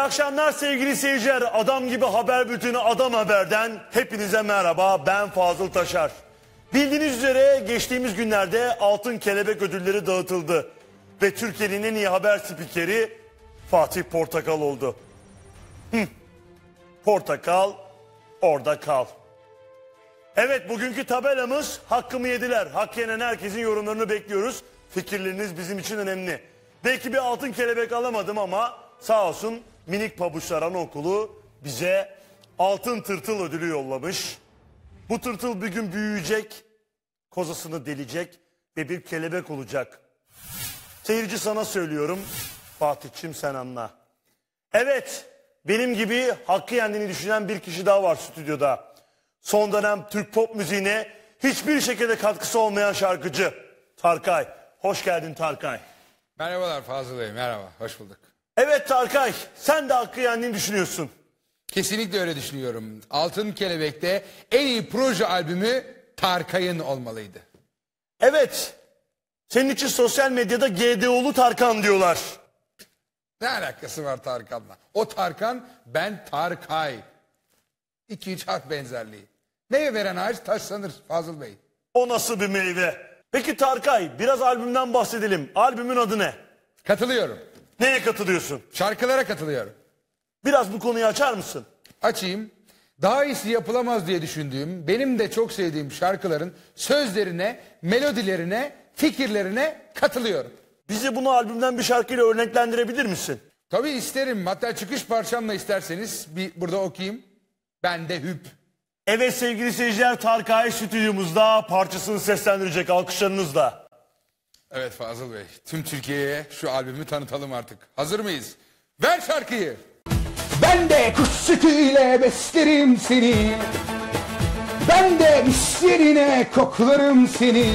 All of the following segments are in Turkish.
akşamlar sevgili seyirciler. Adam gibi haber bülteni Adam Haber'den hepinize merhaba. Ben Fazıl Taşar. Bildiğiniz üzere geçtiğimiz günlerde Altın Kelebek ödülleri dağıtıldı. Ve Türkiye'nin en iyi haber spikeri Fatih Portakal oldu. Portakal, orada kal. Evet, bugünkü tabelamız hakkımı yediler. Hak yenen herkesin yorumlarını bekliyoruz. Fikirleriniz bizim için önemli. Belki bir altın kelebek alamadım ama sağ olsun Minik Pabuçlar Anaokulu bize altın tırtıl ödülü yollamış. Bu tırtıl bir gün büyüyecek, kozasını delecek ve bir kelebek olacak. Seyirci sana söylüyorum, Fatih'cim sen anla. Evet, benim gibi hakkı yendiğini düşünen bir kişi daha var stüdyoda. Son dönem Türk pop müziğine hiçbir şekilde katkısı olmayan şarkıcı Tarkay. Hoş geldin Tarkay. Merhabalar Fazıl Bey, merhaba, hoş bulduk. Evet Tarkay, sen de hakkı yendiğini düşünüyorsun. Kesinlikle öyle düşünüyorum. Altın Kelebek'te en iyi proje albümü Tarkay'ın olmalıydı. Evet, senin için sosyal medyada GDO'lu Tarkan diyorlar. Ne alakası var Tarkan'la? O Tarkan, ben Tarkay. 2-3 harf benzerliği. Meyve veren ağaç taşlanır Fazıl Bey. O nasıl bir meyve? Peki Tarkay, biraz albümden bahsedelim. Albümün adı ne? Katılıyorum. Neye katılıyorsun? Şarkılara katılıyorum. Biraz bu konuyu açar mısın? Açayım. Daha iyisi yapılamaz diye düşündüğüm, benim de çok sevdiğim şarkıların sözlerine, melodilerine, fikirlerine katılıyorum. Bizi bunu albümden bir şarkıyla örneklendirebilir misin? Tabii isterim. Hatta çıkış parçamla isterseniz bir burada okuyayım. Ben de hüp. Evet sevgili seyirciler, Tarkay stüdyomuzda parçasını seslendirecek, alkışlarınızla. Evet Fazıl Bey, tüm Türkiye'ye şu albümü tanıtalım artık. Hazır mıyız? Ver şarkıyı. Ben de kuş sütüyle beslerim seni. Ben de mislerine koklarım seni.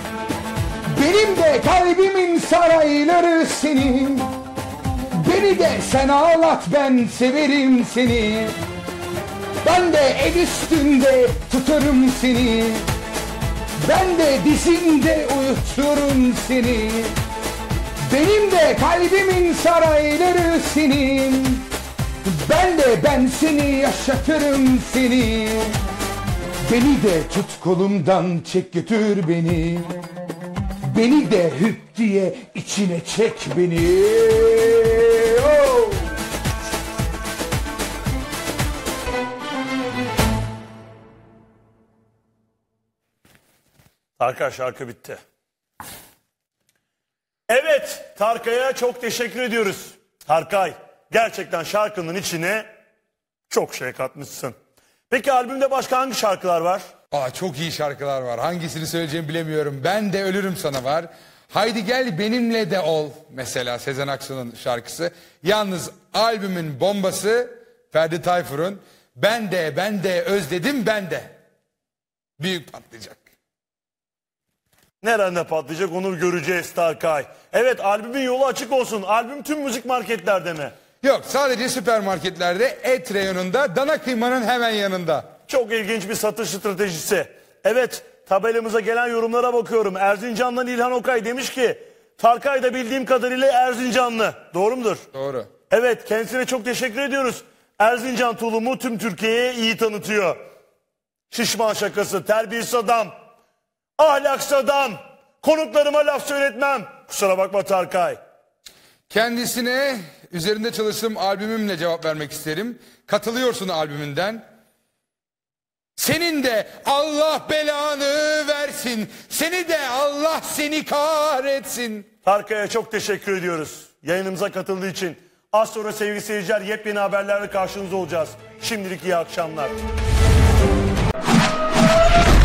Benim de kalbimin sarayları senin. Beni de sen ağlat, ben severim seni. Ben de el üstünde tutarım seni. Ben de dizimde uyuturum seni. Benim de kalbimin sarayları senin. Ben seni yaşatırım seni. Beni de tut kolumdan, çek götür beni. Beni de hüp diye içine çek beni. Oh! Tarkay, şarkı bitti. Evet, Tarkay'a çok teşekkür ediyoruz. Tarkay, gerçekten şarkının içine çok şey katmışsın. Peki albümde başka hangi şarkılar var? Çok iyi şarkılar var. Hangisini söyleyeceğimi bilemiyorum. Ben de ölürüm sana var. Haydi gel benimle de ol. Mesela Sezen Aksu'nun şarkısı. Yalnız albümün bombası Ferdi Tayfur'un ben de özledim ben de. Büyük patlayacak. Nerede patlayacak onu göreceğiz Tarkay. Evet, albümün yolu açık olsun. Albüm tüm müzik marketlerde mi? Yok, sadece süpermarketlerde, et reyonunda, dana kıymanın hemen yanında. Çok ilginç bir satış stratejisi. Evet, tabelamıza gelen yorumlara bakıyorum. Erzincan'dan İlhan Okay demiş ki Tarkay da bildiğim kadarıyla Erzincanlı. Doğru mudur? Doğru. Evet, kendisine çok teşekkür ediyoruz. Erzincan tulumu tüm Türkiye'ye iyi tanıtıyor. Şişman şakası, terbiyesiz adam, ahlaksız adam, konuklarıma laf söyletmem. Kusura bakma Tarkay. Kendisine üzerinde çalıştığım albümümle cevap vermek isterim. Katılıyorsun albümünden. Senin de Allah belanı versin. Seni de Allah seni kahretsin. Tarkay'a çok teşekkür ediyoruz yayınımıza katıldığı için. Az sonra sevgili seyirciler yepyeni haberlerle karşınızda olacağız. Şimdilik iyi akşamlar.